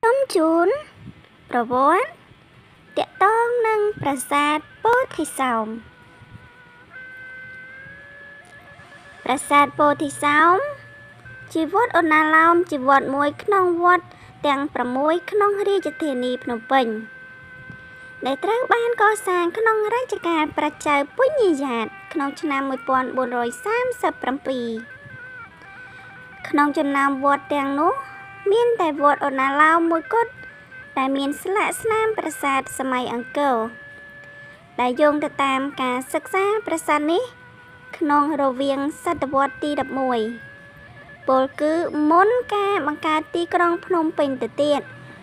ต้มจูนประวัติเตะต้องนั่งประสาทโพธิสมประสาทโพธิสมជីវត្តអូណាឡោមជីវត្តមួយក្នុងវត្តទាំង6ក្នុងរាជធានីភ្នំពេញដែលត្រូវបានកសាងក្នុងរជ្ជកាលព្រះចៅពញាយ៉ាតក្នុងឆ្នាំ1437ក្នុងចំណោមវត្តទាំងនោះមានតែវត្តអូណាឡោមមួយគត់ដែលមានស្លាកស្នាមប្រាសាទសម័យអង្គរដែលយោងទៅតាមការសិក្សាប្រាសាទនេះក្នុងរវាងសតវត្សទី11ពលគឺមុនការបង្កើតទីក្រុងភ្នំពេញទៅទៀត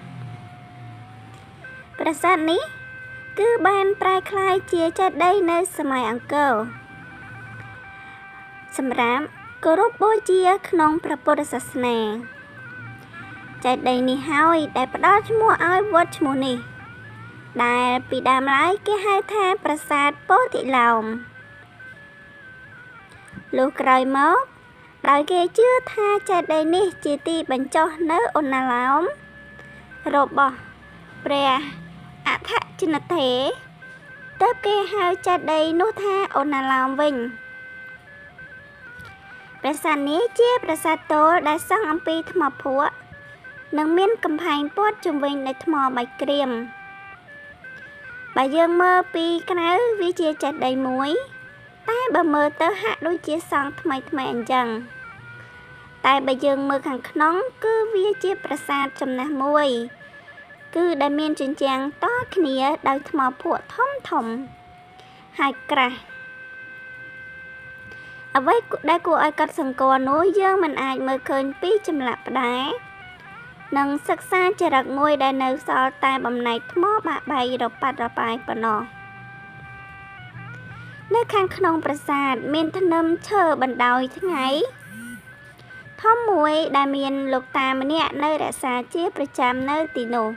ប្រាសាទនេះគឺបានប្រែក្លាយជាចេតិយនៅសម័យអង្គរសម្រាប់គោរពបូជាក្នុងព្រះពុទ្ធសាសនាចេតិយនេះហើយដែលផ្ដល់ឈ្មោះឲ្យវត្តឈ្មោះនេះដែលពីដើមឡើយគេហៅថាប្រាសាទពោធិឡោមលុះក្រោយមកដោយគេជឿថាចេតិយនេះជាទីបញ្ចុះនៅអូណាឡោមរបស់ព្រះអថជនថេរទើបគេហៅចេតិយនោះថាអូណាឡោមវិញប្រាសាទនេះជាប្រាសាទទោលដែលសង់អំពីថ្មភក់និងមានកំផែងព័ទ្ធជុំវិញដោយថ្មបាយក្រៀមបើយើងមើលពីក្រៅវាជាចេតិយមួយតែបើមើលទៅហាក់ដូចជាសង់ថ្មីអញ្ចឹងតែបើយើងមើលខាងក្នុងគឺវាជាប្រាសាទចំណាស់មួយគឺដែលមានជញ្ជាំងតគ្នាដោយថ្មភក់ធំហើយក្រាស់អ្វីដែលគួរឲ្យកត់សម្គាល់នោះយើងមិនអាចមើលឃើញពីចម្លាក់ផ្តែរនិងសិក្សាចរិតមួយដែលនៅសល់តែបំណែកថ្មបាក់បែករប៉ាត់រប៉ាយប៉ុណ្ណោះនៅខាងក្នុងប្រាសាទមានធ្នឹមឈើបណ្ដោយថ្ងៃធំមួយដែលមានលោកតាម្នាក់នៅរក្សាជាប្រចាំនៅទីនោះ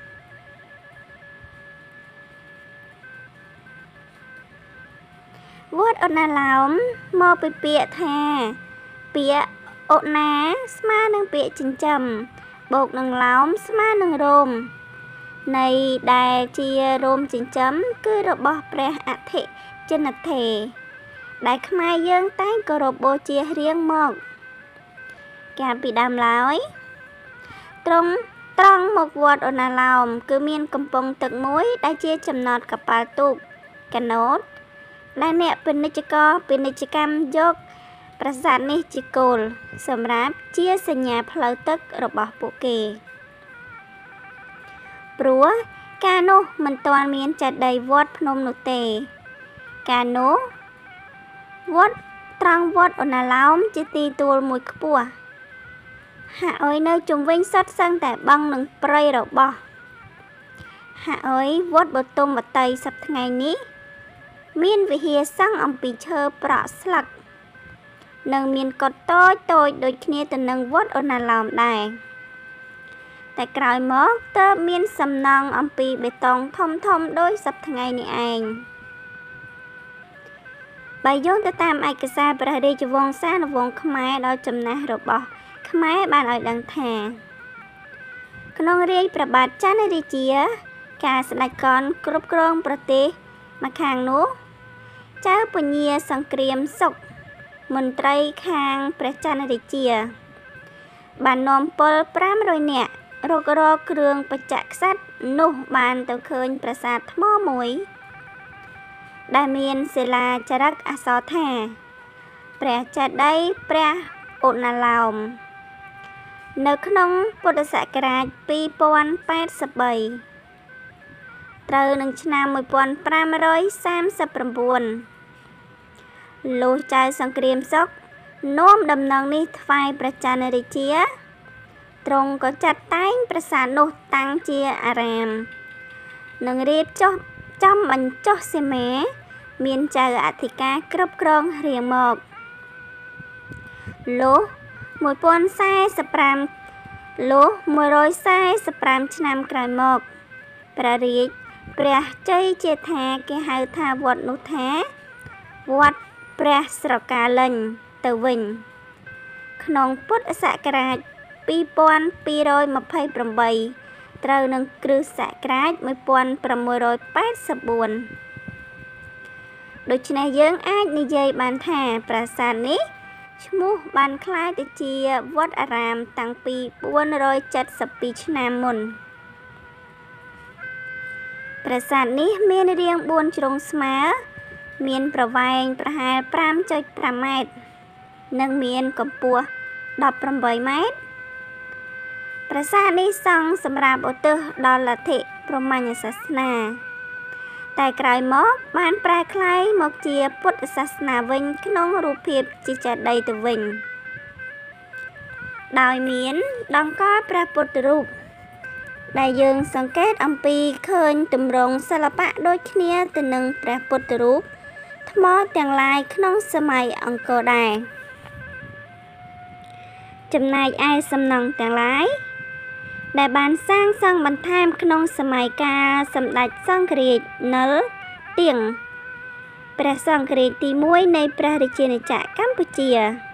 វត្តអូណាឡោមមកពីពាក្យថាពាក្យអូណាស្មើនឹងពាក្យចិញ្ចឹមបូកនឹងឡោមស្មើនឹងរោមនៃដែលជារោមចិញ្ចឹមគឺរបស់ព្រះអថិជនថេរដែលខ្មែរយើងតែងគោរពបូជារៀងមកកាលពីដើមឡើយត្រង់មុខវត្តអូណាឡោមគឺមានកំពង់ទឹកមួយដែលជាចំណតកប៉ាល់ទូកកាណូតដែលអ្នកពាណិជ្ជករពាណិជ្ជកម្មយកប្រាសាទនេះជាគោលសម្រាប់ជាសញ្ញាផ្លូវទឹករបស់ពួកគេព្រោះកាលនោះមិនទាន់មានចេតិយវត្តភ្នំនោះទេកាលនោះវត្តត្រង់វត្តអូណាឡោមជាទីទួលមួយខ្ពស់ហាក់អើយនៅជុំវិញសុទ្ធសឹងតែបឹងនិងព្រៃរបស់ហាក់អើយវត្តបទុមវតីសប្តាហ៍ថ្ងៃនេះមានវិហារសង់អំពីឈើប្រក់ស្លឹកនិងមានកុដិតូចដូចគ្នាទៅនឹងវត្តអូណាឡោមដែរតែក្រោយមកទើបមានសំណង់អំពីបេតុងធំដូចសប្តាហ៍ថ្ងៃនេះឯងបើយោងទៅតាមឯកសារព្រះរាជវង្សានុវង្សខ្មែរដ៏ចំណាស់របស់ខ្មែរបានឲ្យដឹងថាក្នុងរាជ្យព្រះបាទចន្ទរាជាការស្ដេចកនគ្រប់គ្រងប្រទេសម្ខាងនោះចៅពញាសង្គ្រាមសុខមន្ត្រីខាងព្រះចន្ទរាជាបាននាំពល500នាក់រករកគ្រឿងបច្ច័យក្សត្រនោះបានទៅឃើញប្រាសាទថ្មមួយដែលមានសិលាចារឹកអក្សរថាព្រះចេតិយព្រះអូណាឡោមនៅក្នុងពុទ្ធសករាជ2083ត្រូវនឹងឆ្នាំ1539លុះចៅសង្គ្រាមសុខនាំដំណឹងនេះថ្វាយព្រះចន្ទរាជាទ្រង់ក៏ចាត់តែងប្រាសាទនោះតាំងជាអារាមនិងរៀបចំបញ្ចុះសីមាមានចៅអធិការគ្រប់គ្រងរៀងមកលុះ145ឆ្នាំក្រោយមកព្រះជ័យជាថាគេហៅថាវត្តនោះថាវត្តព្រះស្រកាលេញទៅវិញក្នុងពុទ្ធសករាជ 2228 ត្រូវនឹងគ្រឹះសករាជ1684ដូច្នេះយើងអាចនិយាយបានថាប្រាសាទនេះឈ្មោះបានក្លាយទៅជាវត្តអារាមតាំងពី472ឆ្នាំមុនប្រាសាទនេះមានរាង4ជ្រុងស្មើមានប្រវែងប្រហែល 5.5 ម៉ែត្រនិងមានកម្ពស់18 ម៉ែត្រប្រាសាទនេះសង់សម្រាប់ឧទ្ទិសដល់លទ្ធិព្រហ្មញ្ញសាសនាតែក្រោយមកបានប្រែក្លាយមកជាពុទ្ធសាសនាវិញក្នុងរូបភាពជាចេតិយទៅវិញដោយមានដង្កល់ព្រះពុទ្ធរូបដែលយើងសង្កេតអំពីឃើញទម្រង់សិល្បៈដូចគ្នាទៅនឹងព្រះពុទ្ធរូបថ្មទាំងឡាយក្នុងសម័យអង្គរដែរចំណែកឯសំណង់ទាំងឡាយដែលបានសាងសង់បន្ថែមក្នុងសម័យកាលសម្ដេចសង្ឃរាជនិលទៀងព្រះសង្ឃរាជទី1នៃព្រះរាជាណាចក្រកម្ពុជា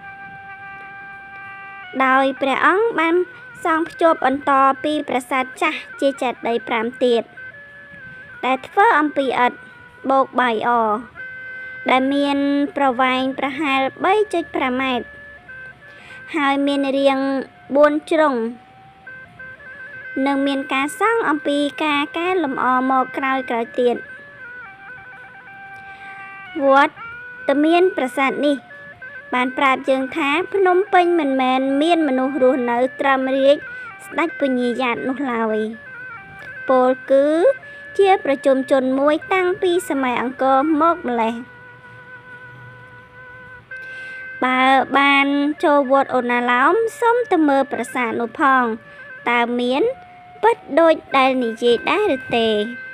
ដោយព្រះអង្គបានសង់ភ្ជាប់បន្តពីប្រាសាទចាស់ជាចេតិយ5ទៀតដែលធ្វើអំពីឥដ្ឋបូកបាយអដែលមានប្រវែងប្រហែល 3.5 ម៉ែត្រហើយមានរាង4ជ្រុងនិងមានការសង់អំពីការកែលម្អមកក្រោយទៀតវត្តមានប្រាសាទនេះបានប្រាប់យើងថាភ្នំពេញមិនមែនមានមនុស្សរស់នៅត្រឹមរាជស្ដេចពញាយ៉ាតនោះឡើយពោលគឺជាប្រជុំជនមួយតាំងពីសម័យអង្គរមកម្ល៉េះបើបានចូលវត្តអូណាឡោមសូមទៅមើលប្រាសាទនោះផងតើមានពិតដូចដែលនិយាយដែរឬទេ